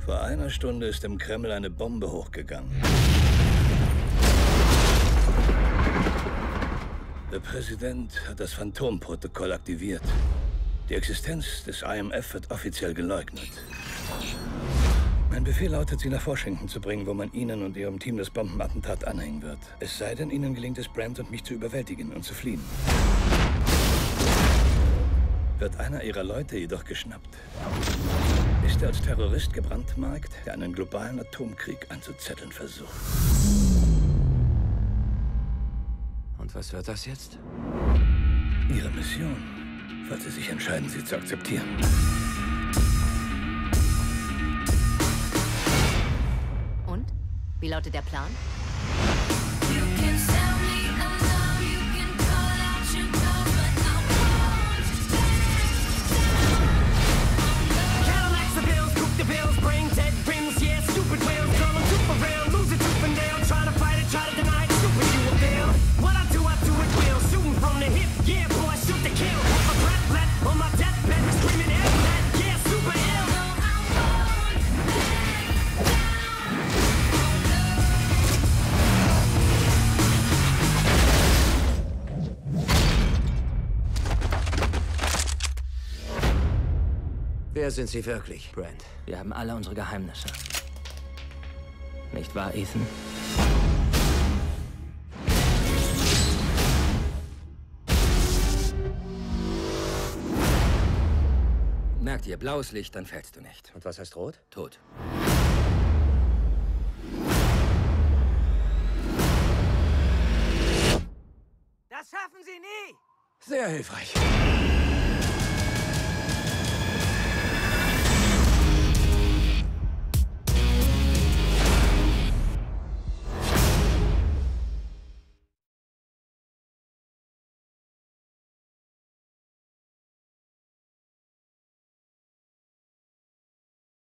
Vor einer Stunde ist im Kreml eine Bombe hochgegangen. Der Präsident hat das Phantom-Protokoll aktiviert. Die Existenz des IMF wird offiziell geleugnet. Mein Befehl lautet, sie nach Washington zu bringen, wo man Ihnen und Ihrem Team das Bombenattentat anhängen wird. Es sei denn, Ihnen gelingt es, Brand und mich zu überwältigen und zu fliehen. Wird einer Ihrer Leute jedoch geschnappt, ist er als Terrorist gebrandmarkt, der einen globalen Atomkrieg anzuzetteln versucht. Und was wird das jetzt? Ihre Mission, falls Sie sich entscheiden, sie zu akzeptieren. Und? Wie lautet der Plan? Wer sind Sie wirklich, Brand? Wir haben alle unsere Geheimnisse. Nicht wahr, Ethan? Merk dir, blaues Licht, dann fällst du nicht. Und was heißt rot? Tot. Das schaffen Sie nie! Sehr hilfreich.